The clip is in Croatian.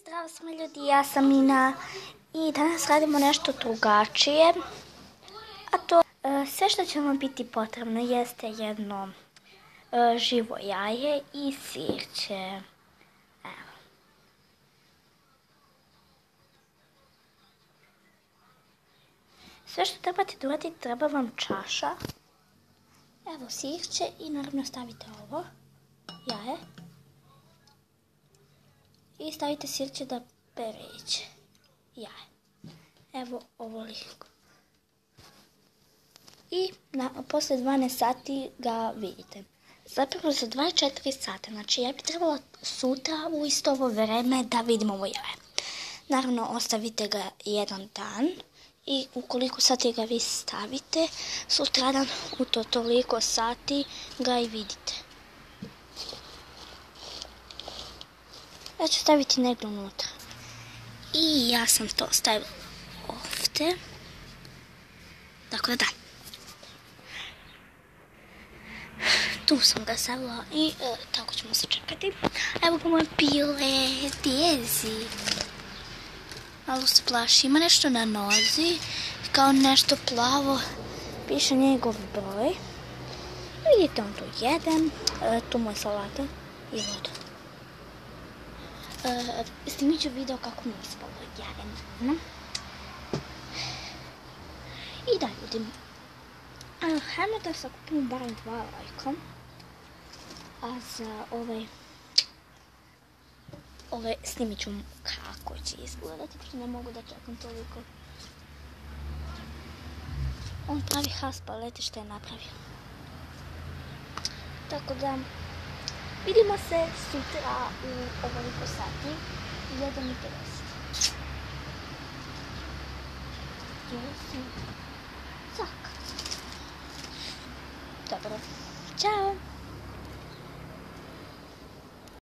Zdravo smo ljudi, ja sam Nina i danas radimo nešto drugačije, a to sve što će vam biti potrebno jeste jedno živo jaje i sirće. Evo. Sve što trebate da uradite, treba vam čaša, evo sirće i naravno stavite ovo jaje. I stavite sirće da pereće jaje. Evo ovoliko. I posle 12 sati ga vidite. Zapravo za 24 sata. Znači ja bi trebala sutra u isto ovo vreme da vidim ovo jaje. Naravno ostavite ga jedan dan. I ukoliko sati ga vi stavite, sutradan u toliko sati ga i vidite. Ja ću staviti negdje unutra. I ja sam to stavila ovdje. Dakle, da. Tu sam ga stavila i tako ćemo se čekati. Evo ga moje pile, dijezi. Malo se plaši, ima nešto na nozi, kao nešto plavo. Piše njegov broj. Vidite, on tu jedan. Tu mu je salata i voda. Snimit ću video kako mi je ispalo jaje. I da vidim. Hajmo da sakupimo barem 2 lajka. A za ove snimit ću kako će izgledati, pošto ne mogu da čekam toliko. On pravi has palete što je napravio. Tako da, vidimo se sutra u ovoliko sati, 1:50. Cak. Dobro. Ćao.